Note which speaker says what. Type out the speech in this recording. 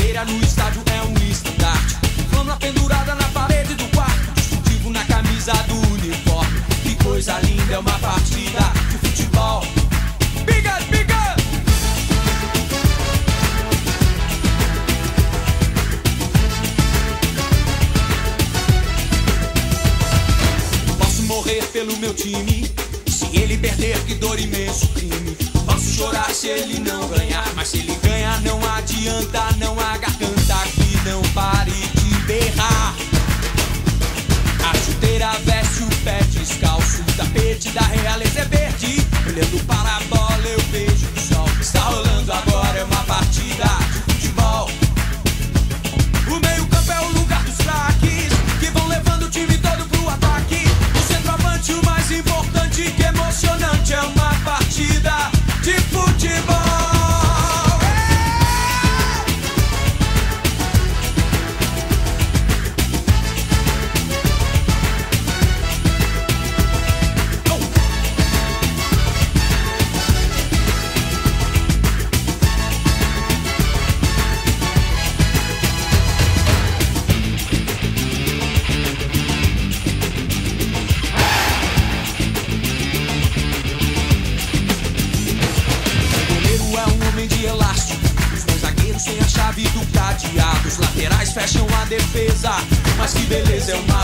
Speaker 1: bandeira no estádio é um estandarte. Flâmula pendurada na parede do quarto, distintivo na camisa do uniforme. Que coisa linda, é uma partida de futebol. Biga, biga! Posso morrer pelo meu time, se ele perder, que dor, imenso crime. Posso chorar se ele não ganhar, mas se ele ganhar não adianta, não há garganta que não pare de berrar. A chuteira veste o pé descalço, o tapete da realeza é verde. Olhando para a bola eu vejo o sol. Está rolando agora, é uma partida de futebol. O meio campo é o lugar dos craques, que vão levando o time todo pro ataque. O centroavante, o mais importante, que emocionante, é uma partida de futebol. Sem a chave do cadeado, os laterais fecham a defesa. Mas que beleza, é uma